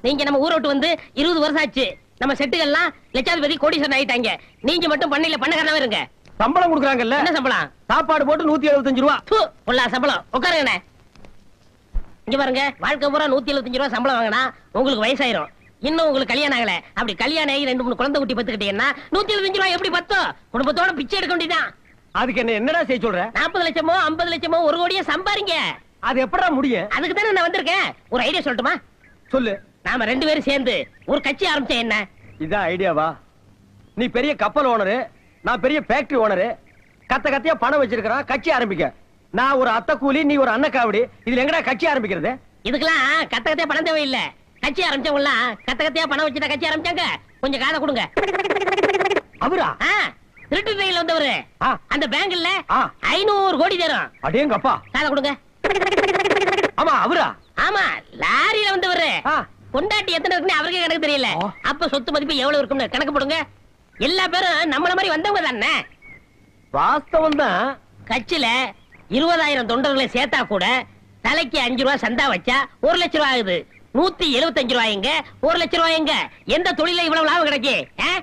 நீங்க நம்ம ஊரை விட்டு வந்து 20 வருஷம் ஆச்சு. நம்ம செட்டுகள்லாம் லட்சாதிபதி கோடீஸ்வரன் ஆயிட்டாங்க. நீங்க மட்டும் பண்ணையில பண்ணக்காரனா இருங்க. சம்பளம் கொடுக்குறாங்கல்ல? என்ன சம்பளம்? சாப்பாடு போட்டு 175 ரூபா. பொல்லா சம்பளம். உட்காருங்க. இங்க பாருங்க, வாழ்க்கை பூரா 175 ரூபா சம்பளம் வாங்கினா உங்களுக்கு வயசாயிரும். இன்னும் உங்களுக்கு கல்யாணம் ஆகல. அப்படி கல்யாணம் ஆகி 2-3 குழந்தை குட்டி பத்துக்கிட்டீங்கன்னா 175 ரூபா எப்படி பத்தும்? குடும்பத்தோட பிச்சை எடுக்க வேண்டியதான். அதுக்கு என்னடா செய்ய சொல்ற? 40 லட்சமோ 50 லட்சமோ 1 கோடியே சம்பாரிங்க. அது எப்படா முடியும்? அதுக்கு தானே நான் வந்திருக்கேன். ஒரு ஐடியா சொல்லட்டுமா? சொல்லு. நாம 2 பேரும் சேர்ந்து ஒரு கட்சி ஆரம்பிச்சா என்ன? இதான் ஐடியாவா? நீ பெரிய கப்பல் ஓனரு, நான் பெரிய ஃபேக்டரி ஓனரு. கத்த கத்தியா பணம் வச்சிருக்கான். கட்சி ஆரம்பிக்க. நான் ஒரு அத்தை கூலி, நீ ஒரு அன்னக்காவடி. இதுல எங்கடா கட்சி ஆரம்பிக்கிறது? இதுக்கெல்லாம் கத்த கத்தியா பணம் தேவையில்லை. கட்சி ஆரம்பிச்சவங்கலாம் கத்த கத்தியா பணம் வச்சுட்டா கட்சி ஆரம்பிச்சாங்க. கொஞ்சம் காதை கொடுங்க. அவரா? திருட்டு ட்ரெயின்ல வந்தவரு. அந்த பேங்க்ல 500 கோடி தரும். அடேங்கப்பா. காதை கொடுங்க. ஆமா அவரா? ஆமா, லாரியில வந்தவரு. கொண்டாட்டி எத்தனை இருக்குன்னு அவருக்கே கணக்கு தெரியல. அப்ப சொத்து மதிப்பு எவ்வளவு இருக்கும்னு கணக்கு போடுங்க. எல்லா பேரும் நம்மள மாதிரி வந்தவங்க தானே. வாஸ்தவம் தான். கட்சியில 20,000 தொண்டர்களை சேர்த்தா கூட தலைக்கு 5 ரூபாய் சந்தா வச்சா 1 லட்சம் ரூபாய் ஆகுது. 175 ரூபாய்ங்க, 1 லட்சம் ரூபாய்ங்க. எந்த தொழில இவ்வளவு லாபம் கிடைக்கு?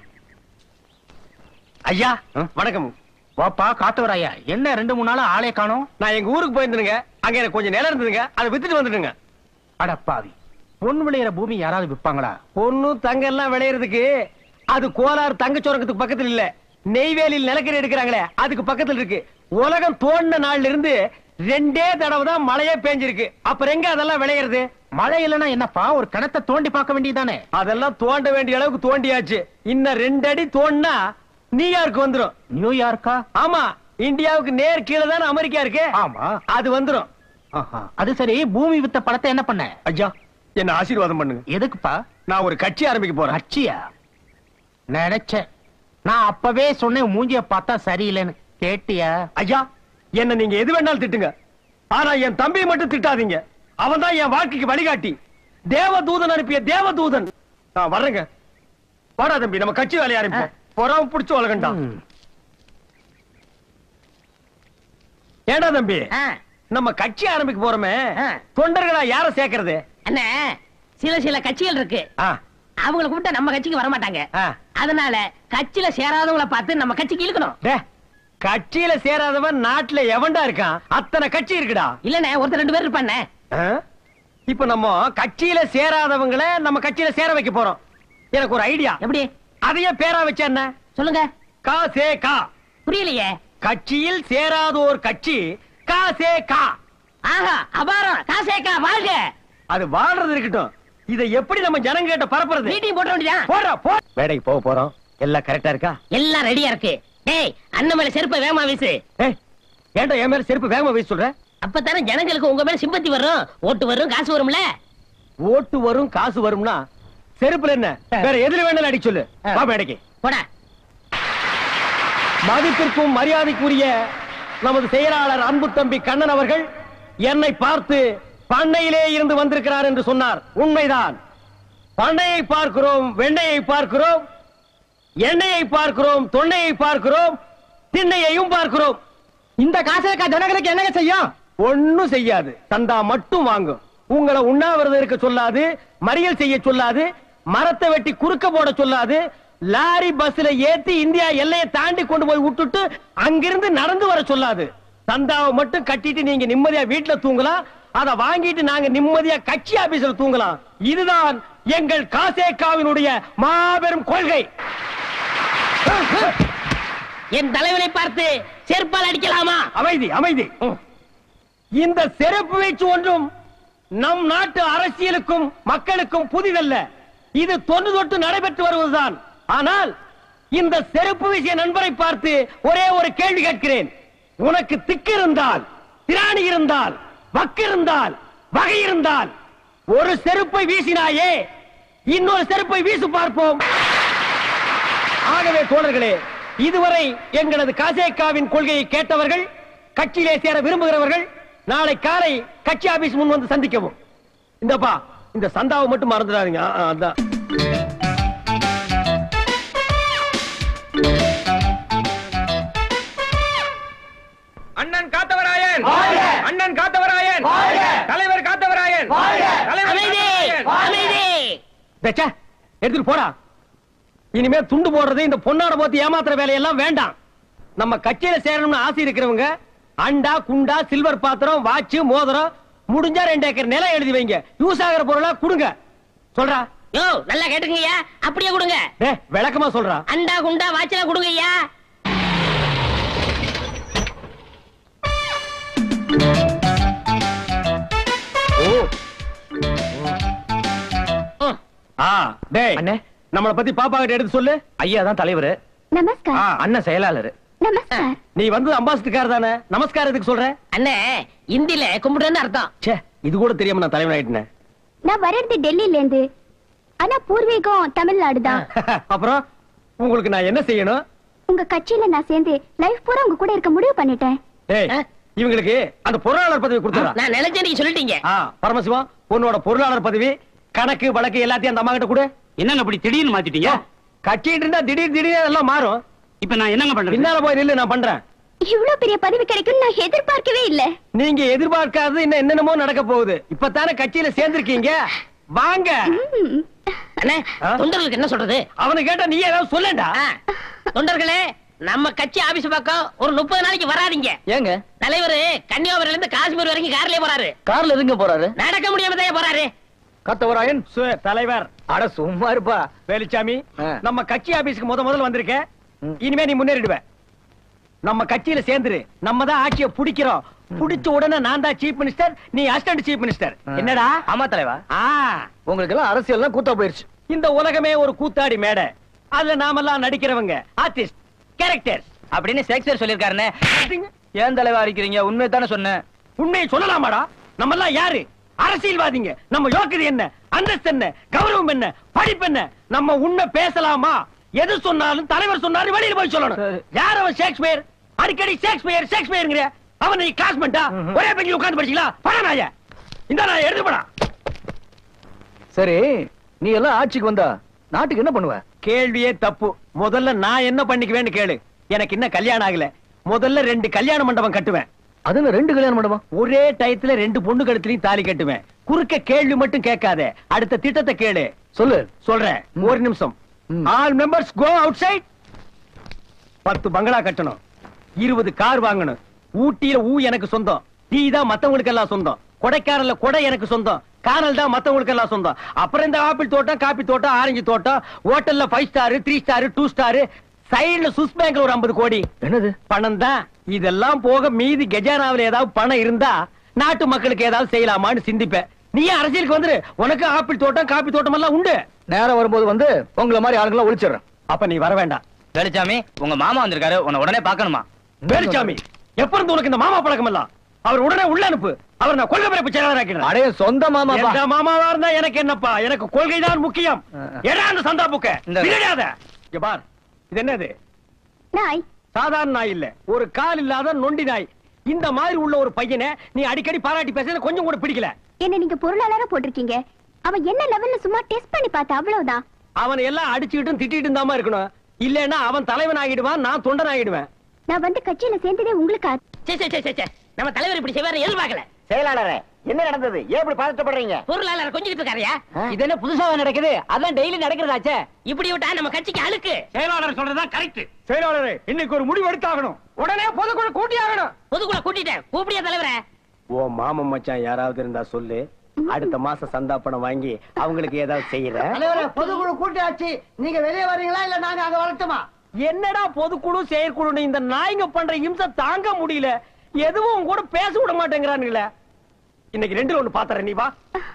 ஐயா வணக்கம். வாப்பா காத்தவராயா, என்ன 2-3 நாளா ஆளே காணோம்? நான் எங்க ஊருக்கு போயிருந்தேங்க. அங்க எனக்கு கொஞ்சம் நிலம் இருந்ததுங்க, அதை வித்துட்டு வந்துட்டுங்க. அடப்பாவி, பொண்ணு விளையிற பூமி யாராவது விற்பாங்களா? பொண்ணு தங்க எல்லாம் விளையிறதுக்கு அது கோலார் தங்கச்சோரத்துக்கு பக்கத்துல இல்ல, நெய்வேலியில் நிலக்கரி எடுக்கிறாங்களே அதுக்கு பக்கத்துல இருக்கு. உலகம் தோண்டின நாள்ல இருந்து 2 தடவை தான் மழையே பேஞ்சிருக்கு. அப்புறம் எங்க அதெல்லாம் விளையிறது? மழை இல்லைன்னா என்னப்பா, ஒரு கிணத்தை தோண்டி பார்க்க வேண்டியதானே? அதெல்லாம் தோண்ட வேண்டிய அளவுக்கு தோண்டியாச்சு. இன்னும் 2 அடி தோண்டினா நியூயார்க் வந்துரும். நியூயார்க்கா? ஆமா, இந்தியாவுக்கு நேர் கீழே தானே அமெரிக்கா இருக்கு. ஆமா, அது வந்துரும். அது சரி, பூமி வித்த படத்தை என்ன பண்ண? ஐயா என்ன ஆசீர்வாதம் பண்ணுங்க. எதுக்குப்பா? நான் ஒரு கட்சி ஆரம்பிக்க போறேன். கட்சியா? நினைச்சேன். நான் அப்பவே சொன்னேன் மூஞ்சிய பார்த்தா சரியில்லைன்னு. கேட்டியா? ஐயா என்ன நீங்க எது வேணாலும் திட்டுங்க, ஆனா என் தம்பியை மட்டும் திட்டாதீங்க. அவன் தான் என் வாழ்க்கைக்கு வழிகாட்டி. தேவதூதன் அனுப்பிய தேவதூதன். நான் வர்றேங்க. வாடா தம்பி, நம்ம கட்சி வேலையை ஆரம்பிப்போம். பொறாம புடிச்சு வளர்கண்டா. ஏடா தம்பி, நம்ம கட்சி ஆரம்பிக்க போறோமே, தொண்டர்களா யார சேர்க்கறது? அண்ணே, சில கட்சிகள் இருக்கு. அவங்கள கூப்பிட்டா நம்ம கட்சிக்கு வர மாட்டாங்க. அதனால கட்சியில சேராதவங்கள பார்த்து நம்ம கட்சிக்கு இழுக்கணும். கட்சியில சேராதவன் நாட்டுல எவன்டா இருக்கான்? அத்தனை கட்சி இருக்குடா. இல்லண்ணே, ஒருத்தர் 2 பேர் இருப்பானே. இப்ப நம்ம கட்சியில சேராதவங்களை நம்ம கட்சியில சேர வைக்க போறோம். எனக்கு ஒரு ஐடியா. எப்படி? அதையே பேரா வச்ச என்ன? சொல்லுங்க. கா சே கா. புரியலையே. கட்சியில் சேராதோர் கட்சி கா சே கா. ஆஹா, அபாரம். கா சே கா வாழ்க. அது வாழ்றது இருக்கட்டும், இதை எப்படி நம்ம ஜனங்க கிட்ட பரப்புறது? மீட்டிங் போட வேண்டியதான். போறா போ. வேலைக்கு போக போறோம். எல்லாம் கரெக்டா இருக்கா? எல்லாம் ரெடியா இருக்கு. டேய், அண்ணன் மேல செருப்பை வேகமா வீசு. ஏன்டா என் மேல செருப்பு வேகமா வீச சொல்ற? அப்பதானே ஜனங்களுக்கு உங்க மேல சிம்பத்தி வரும், ஓட்டு வரும், காசு வரும்ல. ஓட்டு வரும், காசு வரும்னா செருப்புல என்ன வேற எதுல வேணாலும் அடி சொல்லு. வா மேடைக்கு போடா. மதிப்பிற்கும் மரியாதைக்குரிய நமது செயலாளர் அன்பு தம்பி கண்ணன் அவர்கள் என்னை பார்த்து பண்ணையிலே இருந்து வந்திருக்கிறார் என்று சொன்னார். உண்மைதான். பண்ணையை பார்க்கிறோம், வெண்ணையை பார்க்கிறோம், எண்ணெயை பார்க்கிறோம், தொன்னையை பார்க்கிறோம், திண்ணையையும் பார்க்கிறோம். இந்த காசை ஜனங்களுக்கு என்ன செய்யும்? ஒண்ணும் செய்யாது. சந்தா மட்டும் வாங்கும். உங்களை உண்ணாவிரதம் இருக்க சொல்லாது, மறியல் செய்ய சொல்லாது, மரத்தை வெட்டி குறுக்க போட சொல்லாது, லாரி பஸ்ல ஏத்தி இந்தியா எல்லையை தாண்டி கொண்டு போய் விட்டுட்டு அங்கிருந்து நடந்து வர சொல்லாது. சந்தாவை மட்டும் கட்டிட்டு நீங்க நிம்மதியா வீட்டுல தூங்கலாம். அதை வாங்கிட்டு நாங்க நிம்மதியா கட்சி ஆபீஸ்ல தூங்கலாம். இதுதான் எங்கள் காசேகாவினுடைய மாபெரும் கொள்கை. என் தலைவனை பார்த்து செருப்பால் அடிக்கலாமா? அமைதி, அமைதி. இந்த செருப்பு வீச்சு ஒன்றும் நம் நாட்டு அரசியலுக்கும் மக்களுக்கும் புதிதல்ல. இது தொன்று தொட்டு நடைபெற்று வருவதுதான். ஆனால் இந்த செருப்பு வீசிய நண்பரை பார்த்து ஒரே ஒரு கேள்வி கேட்கிறேன். உனக்கு திக்கு இருந்தால், திராணி இருந்தால், வக்கு இருந்தால், வகை இருந்தால் ஒரு செருப்பை வீசினாயே, இன்னொரு செருப்பை வீசு பார்ப்போம். ஆகவே தோழர்களே, இதுவரை எங்களது காசேகாவின் கொள்கையை கேட்டவர்கள், கட்சியிலே சேர விரும்புகிறவர்கள் நாளை காலை கட்சி ஆபீஸ் முன் வந்து சந்திக்கவும். இந்தப்பா, இந்த சந்தாவை மட்டும் மறந்துடாதீங்க. அதான் அண்ணன் காத்தவராயன், அண்ணன் காத்தவராயன், தலைவர் காத்தவராயன், தச்சா எடுத்துட்டு போடா. இனிமே துண்டு போடுறது இந்த பொன்னாட போத்து ஏமாத்துற வேலையெல்லாம் வேண்டாம். நம்ம கட்சியில சேரணும்னு ஆசை இருக்கிறவங்க அண்டா குண்டா சில்வர் பாத்திரம் வாட்ச் மோதிரம் முடிஞ்சா 2 ஏக்கர் நிலம் எழுதி வைங்க. யூஸ் ஆகிற பொருளா கொடுங்க. சொல்றா. யோ நல்லா கேட்டுங்கய்யா, அப்படியே கொடுங்க. விளக்கமா சொல்றா. அண்டா குண்டா வாட்சலாம் கொடுங்கய்யா. டேய் அண்ணே, நம்மளை பத்தி பாப்பா கிட்ட எடுத்து சொல்லு. ஐயா தான் தலைவர். நமஸ்கார். அண்ணன் செயலாளர். நமஸ்கார். நீ வந்து அம்பாசிடர் தானே, நமஸ்காரத்துக்கு சொல்ற? அண்ணே இந்தியில கும்பிடுன்னு அர்த்தம். ச்சே, இது கூட தெரியாம நான் தலைவர் ஆயிட்டேன். நான் வர்றது டெல்லியில இருந்து, ஆனா பூர்வீகம் தமிழ்நாடு தான். அப்புறம் உங்களுக்கு நான் என்ன செய்யணும்? உங்க கட்சியில நான் சேர்ந்து லைஃப் பூரா உங்க கூட இருக்க முடிவு பண்ணிட்டேன். டேய் இவங்களுக்கு அந்த பொருளாளர் பதவி கொடுத்துறா. நான் நினைச்சேன் நீங்க சொல்லிட்டீங்க. பரமசிவம், உன்னோட பொருளாளர் பதவி கணக்கு வழக்கு எல்லாத்தையும் அந்த அம்மா கிட்ட கொடு. என்னங்க அப்படி திடீர்னு மாத்திட்டீங்க? கட்சிட்டு இருந்தா திடீர் எல்லாம் மாறும். இப்ப நான் என்னங்க பண்றேன்? பின்னால போய் நில்லு, நான் பண்றேன். இவ்வளவு பெரிய பதவி கிடைக்கும் நான் எதிர்பார்க்கவே இல்ல. நீங்க எதிர்பார்க்காதது இன்னும் என்னென்னமோ நடக்க போகுது. இப்பதானே கட்சியில சேர்ந்திருக்கீங்க. வாங்க. அண்ணே தொண்டர்களுக்கு என்ன சொல்றது? அவனை கேட்டா நீ ஏதாவது சொல்லண்டா. தொண்டர்களே, நம்ம கட்சி ஆபீஸ் பக்கம் ஒரு 30 நாளைக்கு வராதீங்க. ஏங்க? தலைவர் கன்னியாகுமரியில இருந்து காஷ்மீர் வரைக்கும் கார்லயே போறாரு. கார்ல எங்க போறாரு? நடக்க முடியாம தான் போறாரு. கத்தவராயன் தலைவர். அட சும்மா இருப்பா வேலுச்சாமி. நம்ம கட்சி ஆபீஸ்க்கு முதல்ல வந்திருக்க. இனிமே நீ முன்னேறிடுவ. நம்ம கட்சியில சேர்ந்துரு. நம்ம தான் ஆட்சியை பிடிக்கிறோம். பிடிச்ச உடனே நான் தான் சீஃப் மினிஸ்டர், நீ அசிஸ்டன்ட் சீஃப் மினிஸ்டர். என்னடா? ஆமா தலைவா. உங்களுக்கு எல்லாம் அரசியல் கூத்தா போயிருச்சு. இந்த உலகமே ஒரு கூத்தாடி மேடை. அதுல நாமெல்லாம் நடிக்கிறவங்க ஆர்டிஸ்ட், கேரக்டர்ஸ் அப்படின்னு ஷேக்ஸ்பியர் சொல்லிருக்காருன்னு. ஏன் தலைவா இருக்கிறீங்க? உண்மை தானே சொன்னேன். உண்மையை சொல்லலாமாடா? நம்ம எல்லாம் யாரு? அரசியல்வாதிங்க. நம்ம யோக்கியது என்ன, அந்தஸ்து என்ன, கௌரவம் என்ன, படிப்பு என்ன? நம்ம உண்மை பேசலாமா? எது சொன்னாலும் தலைவர் சொன்னாரு வெளியில போய் சொல்லணும். யார் அவன்? ஷேக்ஸ்பியர். அடிக்கடி ஷேக்ஸ்பியர் ஷேக்ஸ்பியர்ங்கற. அவன் நீ கிளாஸ்மேட்டா? ஒரே பெஞ்சில உட்கார்ந்து படிச்சீங்களா? பணநாய. இந்த நான் எடுத்து போடா. சரி, நீ எல்லாம் ஆட்சிக்கு வந்தா நாட்டுக்கு என்ன பண்ணுவ? கேள்வியே தப்பு. முதல்ல நான் என்ன பண்ணிக்குவேன்னு கேளு. எனக்கு இன்னும் கல்யாணம் ஆகல. முதல்ல 2 கல்யாண மண்டபம் கட்டுவேன். அதுல 2 கல்யாணம் மண்டபம்? ஒரே டயத்துல 2 பொண்ணு கழுத்துலயும் தாலி கட்டுவேன். குறுக்க கேள்வி மட்டும் கேட்காத. அடுத்த திட்டத்தை கேளு. சொல்லு. சொல்றேன், ஒரு நிமிஷம். All members go outside. 10 bungalow கட்டணும், 20 கார் வாங்கணும். ஊட்டியில எனக்கு சொந்தம், டீ தான் மத்தவங்களுக்கு எல்லாம் சொந்தம். கொடைக்கானல்ல கொடை எனக்கு சொந்தம், கானல் தான் மத்தவங்களுக்கு எல்லாம் சொந்தம். அப்புறம் இந்த ஆப்பிள் தோட்டம், காபி தோட்டம், ஆரஞ்சு தோட்டம், ஹோட்டல்ல 5 ஸ்டார் 3 ஸ்டார் 2 ஸ்டார், சைடுல சுவிஸ் பேங்க்ல ஒரு 50 கோடி. என்னது? பணம் தான். இதெல்லாம் போக மீதி கஜானாவில் ஏதாவது பணம் இருந்தா நாட்டு மக்களுக்கு ஏதாவது செய்யலாமான்னு சிந்திப்பேன். நீ அரசியலுக்கு வந்துரு. உனக்கு ஆப்பிள் தோட்டம் காபி தோட்டம் எல்லாம் உண்டு. நேரம் வரும்போது வந்து உங்களை மாதிரி ஆளுங்களை ஒழிச்சிடுறேன். அப்ப நீ வர வேண்டாம். வேலுச்சாமி, உங்க மாமா வந்திருக்காரு, உன்னை உடனே பாக்கணுமா? வேலுச்சாமி, எப்ப இருந்து உனக்கு இந்த மாமா பழக்கம் எல்லாம்? அவர் உடனே உள்ள அனுப்பு. அவர் நான் கொள்கை பிறப்பு செயலாளராக்கிறேன். அடைய சொந்த மாமா. எந்த மாமாவா இருந்தா எனக்கு என்னப்பா? எனக்கு கொள்கை தான் முக்கியம். எடா அந்த சந்தா புக்க விளையாடாத. இங்க பார், இது என்னது? நாய். சாதாரண நாய் இல்ல, ஒரு கால் இல்லாத நொண்டி நாய். இந்த மாதிரி உள்ள ஒரு பையனை நீ அடிக்கடி பாராட்டி பேச கொஞ்சம் கூட பிடிக்கல. என்ன நீங்க பொருளாளரா போட்டிருக்கீங்க. அவன் என்ன லெவல்ல சும்மா டெஸ்ட் பண்ணி பார்த்தா அவ்வளவுதான். அவனை எல்லாம் அடிச்சுக்கிட்டும் திட்டிட்டு தாமா இருக்கணும். இல்லன்னா அவன் தலைவன் ஆகிடுவான், நான் தொண்டன் ஆகிடுவேன். நான் வந்து கட்சியில சேர்ந்ததே உங்களுக்கு. நம்ம தலைவர் இப்படி செய்வாரு எதிர்பார்க்கல. செயலாளரே, என்ன நடந்தது? ஏன் இப்படி பதட்டப்படுறீங்க? பொருளாளர் கொஞ்சிட்டு இருக்காருயா. இது என்ன புதுசா நடக்குது? அதான் டெய்லி நடக்கிறதாச்சே. இப்படி விட்டா நம்ம கட்சிக்கு அழுக்கு. செயலாளர் சொல்றதுதான் கரெக்ட். செயலாளரே, இன்னைக்கு ஒரு முடிவு எடுத்தாகணும். உடனே பொதுக்குழு கூட்டி ஆகணும். பொதுக்குழு கூட்டிட்டேன். கூப்பிடியா தலைவரே? ஓ மாமன் மச்சான் யாராவது இருந்தா சொல்லு. அடுத்த மாசம் சந்தா பணம் வாங்கி அவங்களுக்கு ஏதாவது செய்யறேன். பொதுக்குழு கூட்டியாச்சு. நீங்க வெளியே வரீங்களா இல்ல நாங்க அங்க வரட்டுமா? என்னடா பொதுக்குழு செயற்குழு? இந்த நாய்ங்க பண்ற இம்சை தாங்க முடியல. எதுவும் கூட பேச விட மாட்டேங்கிறானுங்களே. இன்னைக்கு 2 ஒண்ணு பாத்துறேன். நீ வா.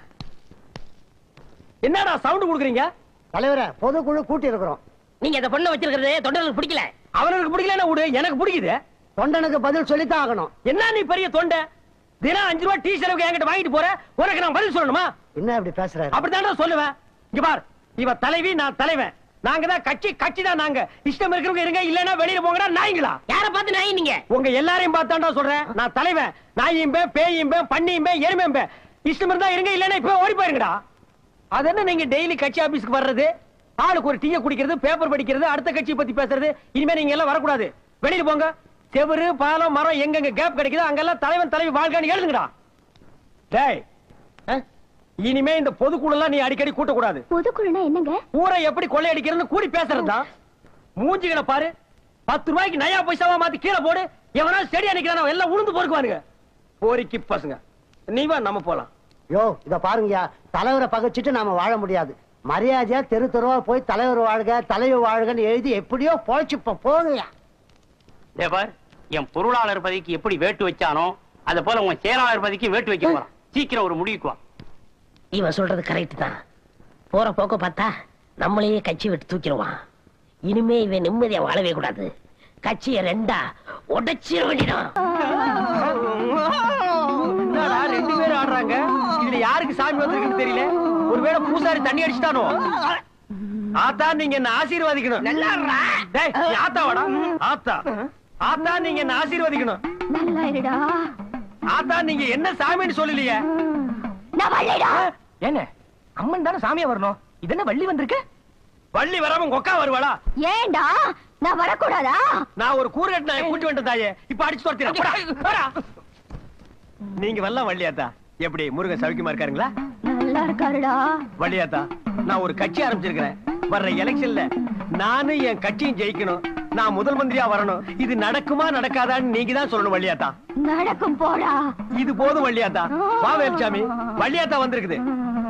என்னடா சவுண்ட் குடுக்குறீங்க? தலைவரே, பொதுக்குழு கூட்டி இருக்கிறோம். நீங்க இந்த பொண்ணை வச்சிருக்கிறது தொண்டர்களுக்கு பிடிக்கல. அவனுக்கு பிடிக்கலன்னா விடு, எனக்கு பிடிக்குது. தொண்டனுக்கு பதில் சொல்லித்தான் ஆகணும். என்ன நீ பெரிய தொண்டை? தினம் 5 ரூபாய் டீ செலவுக்கு என்கிட்ட வாங்கிட்டு போற. உனக்கு நான் பதில் சொல்லணுமா? என்ன இப்படி பேசுறாரு? அப்படித்தான் சொல்லுவேன். இங்க பார், இவ தலைவி, நான் தலைவன். நாங்க தான் கட்சி தான். நாங்க இஷ்டம் இருக்கிறவங்க இருங்க, இல்லன்னா வெளியில போங்கடா. நாய்ங்களா? யார பார்த்து நாய் நீங்க? உங்க எல்லாரையும் பார்த்தாண்டா சொல்றேன். நான் தலைவன். நாயிம்பே, பேயிம்பே, பண்ணியும்பே, எருமையும்பே. இஷ்டம் இருந்தா இருங்க, இல்லன்னா இப்ப ஓடி போயிருங்கடா. அது என்ன நீங்க டெய்லி கட்சி ஆபீஸ்க்கு வர்றது, ஆளுக்கு ஒரு டீயை குடிக்கிறது, பேப்பர் படிக்கிறது, அடுத்த கட்சியை பத்தி பேசுறது? இனிமே நீங்க எல்லாம் வரக்கூடாது. வெளியில போங்க. செவரு பாலம் மரம் எங்கெங்க கேப் கிடைக்குதோ அங்கெல்லாம் தலைவன் தலைவி வாழ்கான்னு எழுதுங்கடா. டேய், இனிமே இந்த பொதுக்குழுலாம் நீ அடிக்கடி கூட்டக்கூடாது. பொதுக்குழுனா என்னங்க? ஊரை எப்படி கொள்ளையடிக்கிறதுன்னு கூடி பேசுறதா? மூஞ்சிகளை பாரு. 10 ரூபாய்க்கு நயா பைசாவா மாத்தி கீழே போடு. எவனா செடி அடிக்கிறான் எல்லாம் உளுந்து பொறுக்குவானுங்க. போரிக்கு பசங்க. நீ வா, நம்ம போலாம். யோ இத பாருங்கயா, தலைவரை பகைச்சிட்டு நாம வாழ முடியாது. மரியாதையா தெரு தெருவா போய் தலைவர் வாழ்க தலைவர் வாழ்கன்னு எழுதி எப்படியோ போச்சுப்ப போங்கயா. தேவர், என் பொருளாளர் பதவிக்கு எப்படி வேட்டு வச்சானோ அத போல உன் செயலாளர் பதவிக்கு வேட்டு வைக்க போறான். சீக்கிரம் ஒரு முடிவுக்கு வா. இவன் சொல்றது கரெக்ட் தான். போற போக்க பார்த்தா நம்மளையே கட்சி விட்டு தூக்கிடுவான். இனிமே இவன் நிம்மதியா வாழவே கூடாது. கட்சியை 2ஆ உடைச்சிட வேண்டியதான். என்னடா 2 பேரும் ஆடுறாங்க? இதுல யாருக்கு சாமி வந்திருக்குன்னு தெரியல. ஒருவேளை பூசாரி தண்ணி அடிச்சிட்டானோ? ஆத்தா நீங்க என்ன ஆசீர்வதிக்கணும். டேய், நீ ஆத்தாவாடா? ஆத்தா ஆத்தா நீங்க என்ன ஆசீர்வதிக்கணும். நல்லா இருடா. ஆத்தா நீங்க என்ன சாமின்னு சொல்லலையே. நான் வரலடா. என்ன அம்மன் தானே சாமியா வரணும், இது என்ன வள்ளி வந்திருக்கு? வள்ளி வராம கொக்கா வருவாளா? ஏண்டா நான் வரக்கூடாதா? நான் ஒரு கூறுகட்டு நான் கூட்டி வந்துட்டேன் தாயே. இப்ப அடிச்சு துரத்திடா. நீங்க வரலாம் வள்ளியாத்தா. எப்படி முருகன் சௌக்கியமா இருக்காருங்களா? நல்லா இருக்காருடா. வள்ளியாத்தா, நான் ஒரு கட்சி ஆரம்பிச்சிருக்கிறேன். வர்ற எலெக்ஷன்ல நானும் என் கட்சியும் ஜெயிக்கணும். நான் முதல் மந்திரியா வரணும். இது நடக்குமா நடக்காதான்னு நீங்க தான் சொல்லணும் வள்ளியாத்தா. நடக்கும் போடா. இது போதும் வள்ளியாத்தா. வா வேலுச்சாமி, வள்ளியாத்தா வந்திருக்குது.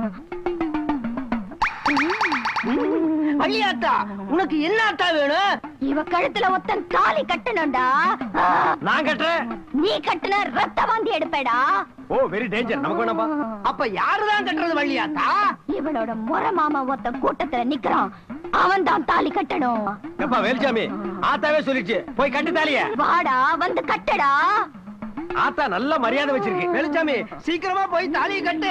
வள்ளியாத்தா உனக்கு என்ன ஆத்தா வேணும்? இவ கழுத்துல ஒத்தன் தாலி கட்டணும்டா. நான் கட்டுறேன். நீ கட்டுன ரத்த வாந்தி எடுப்பேடா. ஓ வெரி டேஞ்சர். நமக்கு வேணாம்பா. அப்ப யாருதான் கட்டுறது வள்ளியாத்தா? இவளோட முறை மாமா ஒத்த கூட்டத்துல நிக்கிறான். அவன் தான் தாலி கட்டணும். எப்பா வேலுச்சாமி, ஆத்தாவே சொல்லிடுச்சு, போய் கட்டு தாலிய. வாடா வந்து கட்டடா. ஆத்தா நல்ல மரியாதை வச்சிருக்கு. வெளிச்சாமி சீக்கிரமா போய் தாலியை கட்டு.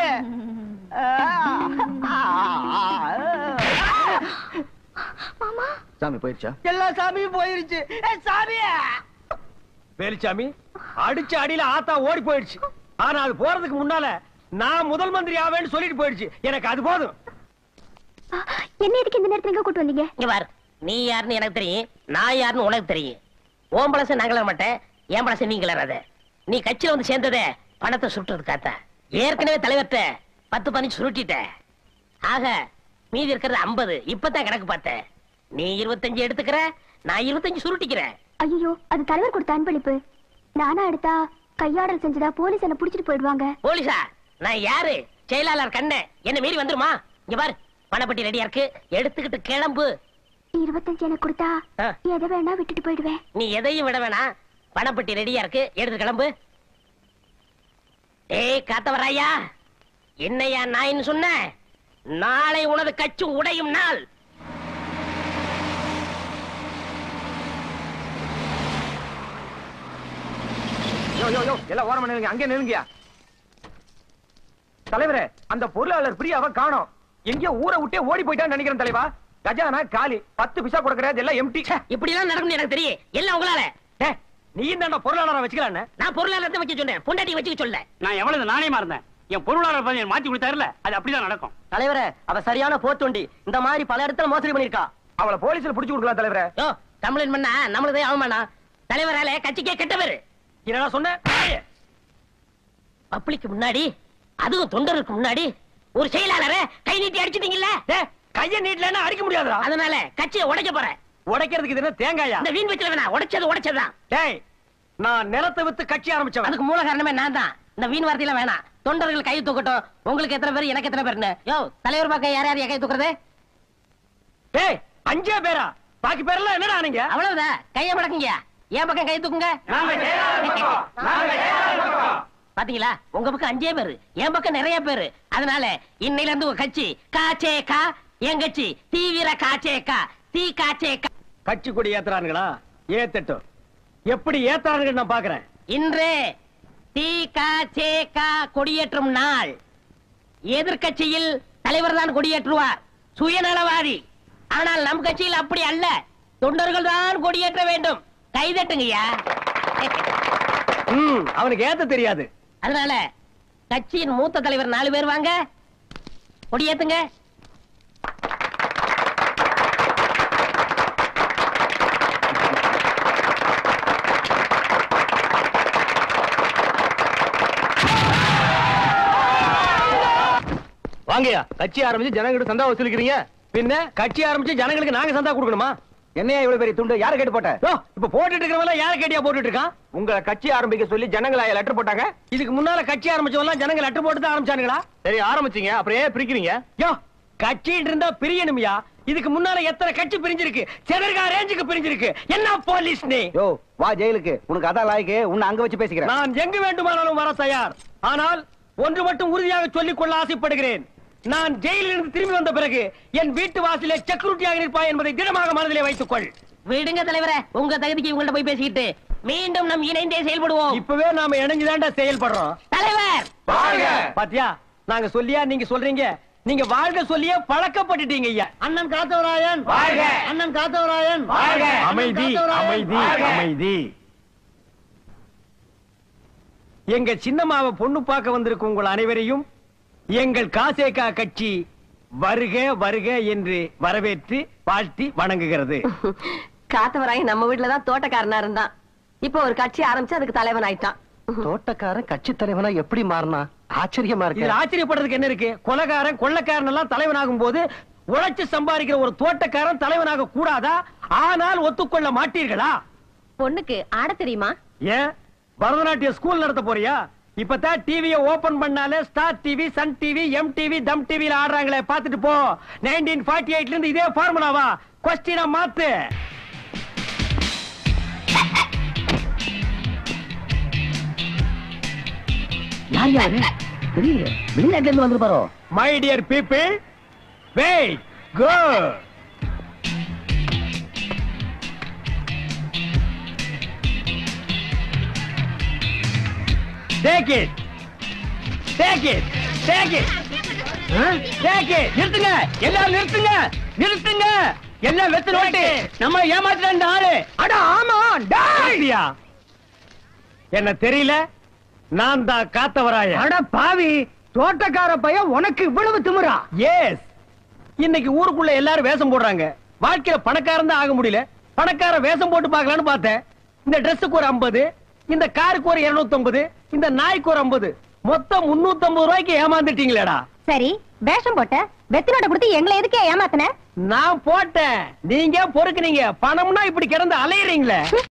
மாமா சாமி போயிடுச்சா? எல்லா சாமியும் போயிருச்சு. சாமியா வேலுச்சாமி, அடிச்ச அடியில ஆத்தா ஓடி போயிடுச்சு. ஆனா அது போறதுக்கு முன்னால நான் முதல் மந்திரி ஆவேன்னு சொல்லிட்டு போயிடுச்சு. எனக்கு அது போதும். என்ன எதுக்கு இந்த நேரத்துல எங்க கூட்டு வந்தீங்க? இங்க பாரு, நீ யாருன்னு எனக்கு தெரியும், நான் யாருன்னு உனக்கு தெரியும். ஓம் பழச நான் கிளற மாட்டேன், என் பழச நீ கிளறாத. நீ கட்சியில வந்து சேர்ந்ததே பணத்தை சுட்டுறது காத்தா. ஏற்கனவே தலைவர்கிட்ட 10-15 சுருட்டிட்ட. ஆக மீதி இருக்கிறது 50. இப்பதான் கணக்கு பார்த்தேன். நீ 25 எடுத்துக்கிற, நான் 25 சுருட்டிக்கிறேன். ஐயோ, அது தலைவர் கொடுத்த அன்பளிப்பு. நானா எடுத்தா கையாடல் செஞ்சதா போலீஸ் என்ன புடிச்சிட்டு போயிடுவாங்க. போலீஸா? நான் யாரு? செயலாளர் கண்ண என்ன மீறி வந்துருமா? இங்க பாரு, பணப்பட்டி ரெடியா இருக்கு, எடுத்துக்கிட்டு கிளம்பு. 25 எனக்கு கொடுத்தா எதை வேணா விட்டுட்டு போயிடுவேன். நீ எதையும் விட வேணாம். பணப்பட்டி ரெடியா இருக்கு, எடுத்து கிளம்பு. ஏய் காத்தவராயா, என்னையா நாயின்னு சொன்ன? நாளை உனது கட்சி உடையும் நாள். யோ யோ யோ, எல்லாம் ஓரமா நில்லுங்க, அங்கே நில்லுங்கயா. தலைவரே, அந்த பொருளாளர் பிரியாவை காணோம். எங்கேயோ ஊரை விட்டே ஓடி போயிட்டான்னு நினைக்கிறேன் தலைவா. கஜானா காலி, 10 பைசா கொடுக்கறது எல்லாம் எம்டி. இப்படி எல்லாம் நடக்கும் எனக்கு தெரியும். எல்லாம் உங்களால. நீ தான்டா பொருளாதாரம் வச்சுக்கலான்னு. நான் பொருளாதாரத்தை வச்சு சொன்னேன், பொண்டாட்டி வச்சுக்க சொல்ல. நான் எவ்வளவு நாணயமா இருந்தேன். என் பொருளாளர் பதவியை மாத்தி கொடுத்தாருல, அது அப்படிதான் நடக்கும். தலைவரே, அவ சரியான போத்துண்டி. இந்த மாதிரி பல இடத்துல மோசடி பண்ணிருக்கா. அவளை போலீஸ்ல புடிச்சு கொடுக்கலாம் தலைவரே. யோ, கம்ப்ளைண்ட் பண்ணா நம்மளதே அவமானா. தலைவரால கட்சிக்கே கெட்டவர். என்னடா சொன்ன? பப்ளிக் முன்னாடி, அதுவும் தொண்டருக்கு முன்னாடி ஒரு செயலாளரை கை நீட்டி அடிச்சிட்டீங்கல்ல. கைய நீட்டலன்னா அடிக்க முடியாதுடா. அதனால கட்சியை உடைக்க போறேன். உடைக்கிறதுக்கு இது என்ன தேங்காயா? இந்த வீண் வச்சல வேணா, உடைச்சதுதான். டேய், நான் நிலத்தை வித்து கட்சி ஆரம்பிச்சவன். அதுக்கு மூல காரணமே நான் தான். இந்த வீண் வார்த்தையெல்லாம் வேணாம். தொண்டர்கள் கை தூக்கட்டும். உங்களுக்கு எத்தனை பேர், எனக்கு எத்தனை பேர்னு. யோ, தலைவர் பக்கம் யார் யார் கை தூக்குறது? டேய், 5 பேரா? பாக்கி பேர்லாம் என்னடா நீங்க? அவ்வளவுதான். கையை மடக்குங்க. என் பக்கம் கை தூக்குங்க. பாத்தீங்களா, உங்க பக்கம் 5 பேரு, என் பக்கம் நிறைய பேரு. அதனால இன்னையில இருந்து உங்க கட்சி காச்சேகா, என் கட்சி தீவிர காச்சேகா, தீ காச்சேகா. கட்சி கொடி ஏத்துறானுங்களா? ஏத்தட்டும். எப்படி ஏத்துறானுங்க நான் பாக்குறேன். இன்று தீ காச்சேகா கொடியேற்றும் நாள். எதிர்கட்சியில் தலைவர் தான் கொடியேற்றுவார், சுயநலவாதி. ஆனால் நம் கட்சியில் அப்படி அல்ல, தொண்டர்கள் தான் கொடியேற்ற வேண்டும். கைதட்டுங்கய்யா. அவனுக்கு ஏத்த தெரியாது. அதனால கட்சியின் மூத்த தலைவர் 4 பேர் வாங்க, கொடியேத்துங்க. வாங்கயா, கட்சி ஆரம்பிச்சு ஜனங்கிட்ட சந்தா வசூலிக்கிறீங்க. பின்ன கட்சி ஆரம்பிச்சு ஜனங்களுக்கு நாங்க சந்தா கொடுக்கணுமா? என்னையா இவ்வளவு பெரிய துண்டு யாரு கேட்டு போட்ட? இப்ப போட்டுட்டு இருக்கிறவங்க யார கேட்டியா போட்டுட்டு இருக்கான்? உங்க கட்சி ஆரம்பிக்க சொல்லி ஜனங்களா லெட்டர் போட்டாங்க. இதுக்கு முன்னால கட்சி ஆரம்பிச்சவங்க ஜனங்க லெட்டர் போட்டு தான் ஆரம்பிச்சானுங்களா? சரி ஆரம்பிச்சீங்க, அப்புறம் ஏன் பிரிக்கிறீங்க? யோ, கட்சிட்டு இருந்தா பிரியணும்யா. இதுக்கு முன்னால எத்தனை கட்சி பிரிஞ்சிருக்கு, செதர்கா ரேஞ்சுக்கு பிரிஞ்சிருக்கு. என்ன போலீஸ் நீ? யோ வா ஜெயிலுக்கு, உனக்கு அதான் லாய்க்கு, உன்னை அங்க வச்சு பேசிக்கிறேன். நான் எங்கு வேண்டுமானாலும் வர தயார். ஆனால் ஒன்று மட்டும் உறுதியாக சொல்லிக் கொள்ள ஆசைப்படுகிறேன். நான் ஜெயிலில் இருந்து திரும்பி வந்த பிறகு என் வீட்டு வாசலே செக்யூரிட்டியாக இருப்பாய் என்பதை திடமாக மனதிலே வைத்துக் கொள். விடுங்க தலைவரே, உங்க தகுதிக்கு உங்கள்ட்ட போய் பேசிக்கிட்டு மீண்டும் நம் இணைந்தே செயல்படுவோம். இப்பவே நாம இணைஞ்சுதான்டா செயல்படுறோம். தலைவர் பாத்தியா, நாங்க சொல்லியா நீங்க சொல்றீங்க. நீங்க வாழ்க சொல்லியே பழக்கப்பட்டுட்டீங்க ஐயா. அண்ணன் காத்தவராயன் வாழ்க! அண்ணன் காத்தவராயன் வாழ்க! அமைதி, அமைதி, அமைதி. எங்க சின்னம்மாவை பொண்ணு பார்க்க வந்திருக்கும் உங்கள் அனைவரையும் எங்கள் காசேகா கட்சி வருக வருக என்று வரவேற்று வாழ்த்தி வணங்குகிறது. காத்தவராயி நம்ம வீட்டுலதான் தோட்டக்காரனா இருந்தான். இப்ப ஒரு கட்சி ஆரம்பிச்சு அதுக்கு தலைவன் ஆயிட்டான். தோட்டக்காரன் கட்சி தலைவனா எப்படி மாறினா? ஆச்சரியமா இதுல இருக்கு. ஆச்சரியப்படுறதுக்கு என்ன இருக்கு? கொலைகாரன் கொள்ளக்காரன் எல்லாம் தலைவனாகும் போது உழைச்சு சம்பாதிக்கிற ஒரு தோட்டக்காரன் தலைவனாக கூடாதா? ஆனால் ஒத்துக்கொள்ள மாட்டீர்களா? பொண்ணுக்கு ஆட தெரியுமா? ஏன் பரதநாட்டிய ஸ்கூல் நடத்த போறியா? இப்பதான் டிவியை ஓபன் பண்ணாலே star TV, sun TV, M TV, தம் டிவில ஆடுறாங்களே, பாத்துட்டு போ. 1948ல இருந்து இதே ஃபார்முலாவா? கொஸ்டினா மாத்து. யார் யாரு தெரியல, வெளிநாட்டுல இருந்து வந்திருப்பாரோ? My dear people, wait, go. Take it. Take it. Take it. Take it. நிறுத்துங்க. எல்லாம் நிறுத்துங்க. நிறுத்துங்க. எல்லாம் வெத்து நோட்டு. நம்ம ஏமாத்துற இந்த ஆளு. அட ஆமா. டேய்யா. என்ன தெரியல? நான் தான் காத்தவராயன். அட பாவி, தோட்டக்கார பையன் உனக்கு இவ்வளவு திமிரா? எஸ். இன்னைக்கு ஊருக்குள்ள எல்லாரும் வேஷம் போடுறாங்க. வாழ்க்கையில பணக்காரன் தான் ஆக முடியல. பணக்கார வேஷம் போட்டு பார்க்கலாம்னு பார்த்தேன். இந்த ட்ரெஸ்ஸுக்கு ஒரு 50, இந்த காருக்கு ஒரு 250, இந்த நாய்க்கு ஒரு 50, மொத்தம் 350 ரூபாய்க்கு ஏமாந்துட்டீங்களேடா. சரி, வேஷம் போட்ட வெத்தினோட கொடுத்து எங்களை எதுக்கே ஏமாத்தின? நான் போட்டேன், நீங்க பொறுக்குனீங்க. பணம்னா இப்படி கிடந்து அலையறீங்களே.